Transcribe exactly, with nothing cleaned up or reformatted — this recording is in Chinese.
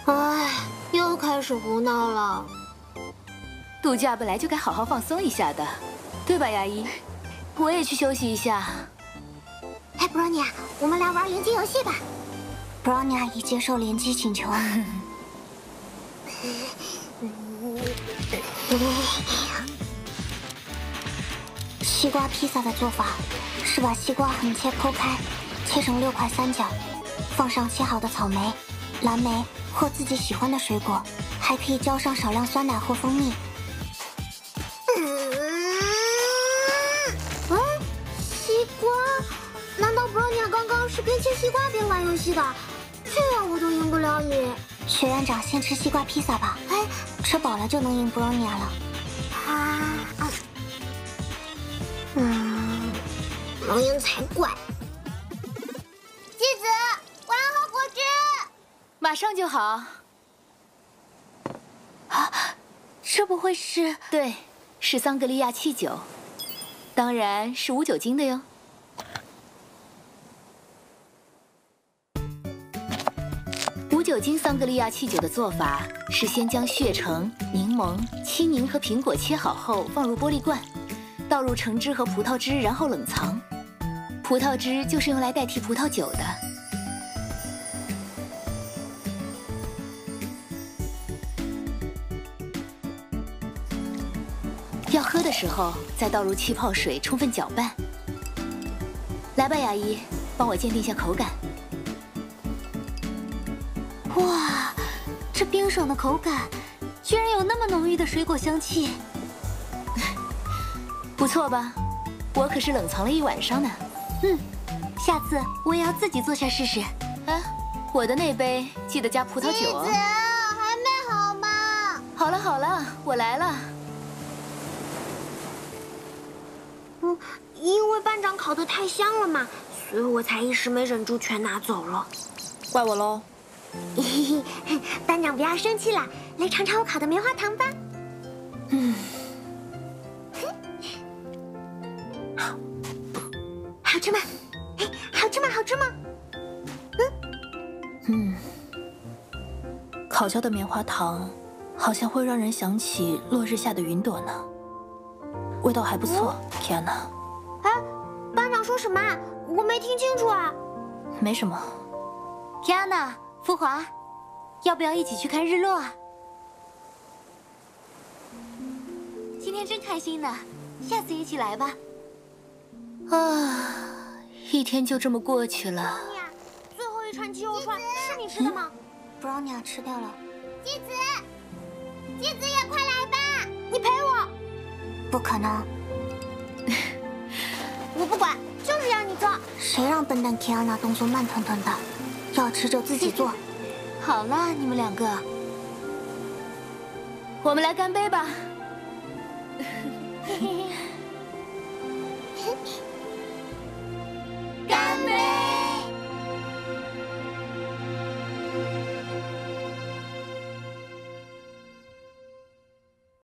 唉，又开始胡闹了。 度假本来就该好好放松一下的，对吧，牙医？我也去休息一下。 哎 ，Bronya， 我们来玩联机游戏吧。Bronya 已接受联机请求。西瓜披萨的做法是把西瓜横切剖开，切成六块三角，放上切好的草莓、蓝莓或自己喜欢的水果，还可以浇上少量酸奶或蜂蜜。嗯，西瓜？难道 Bronya 刚刚是边切西瓜边玩游戏的？这样我都赢不了你。学院长，先吃西瓜披萨吧。哎，吃饱了就能赢 Bronya 了。啊啊！嗯，能赢才怪。妻子，我要喝果汁。 马上就好。 啊，这不会是？ 对，是桑格利亚汽酒，当然是无酒精的哟。无酒精桑格利亚汽酒的做法是先将血橙、柠檬、青柠和苹果切好后放入玻璃罐，倒入橙汁和葡萄汁，然后冷藏。葡萄汁就是用来代替葡萄酒的。要喝的时候再倒入气泡水，充分搅拌。来吧，牙医，帮我鉴定一下口感。 哇，这冰爽的口感，居然有那么浓郁的水果香气。 不错吧？我可是冷藏了一晚上呢。 嗯，下次我也要自己做下试试。 啊，我的那杯记得加葡萄酒哦。 妻子，还没好吗？ 好了好了，我来了。 嗯，因为班长烤得太香了嘛，所以我才一时没忍住全拿走了。 怪我喽。 嘿嘿，班长不要生气啦，来尝尝我烤的棉花糖吧。嗯，好，好吃吗？哎，好吃吗？好吃吗？ 嗯嗯，烤焦的棉花糖好像会让人想起落日下的云朵呢，味道还不错。Kiana， 哎，班长说什么啊？我没听清楚啊。 没什么。 Kiana。福华，要不要一起去看日落啊？今天真开心呢，下次一起来吧。 啊，一天就这么过去了。 最后一串鸡肉串是你吃的吗？不让你俩吃掉了。妻子，妻子也快来吧！你陪我。不可能。我不管，就是要你做。谁让笨蛋 Kiana 动作慢腾腾的？要吃就自己做。好了，你们两个， 我们来干杯吧。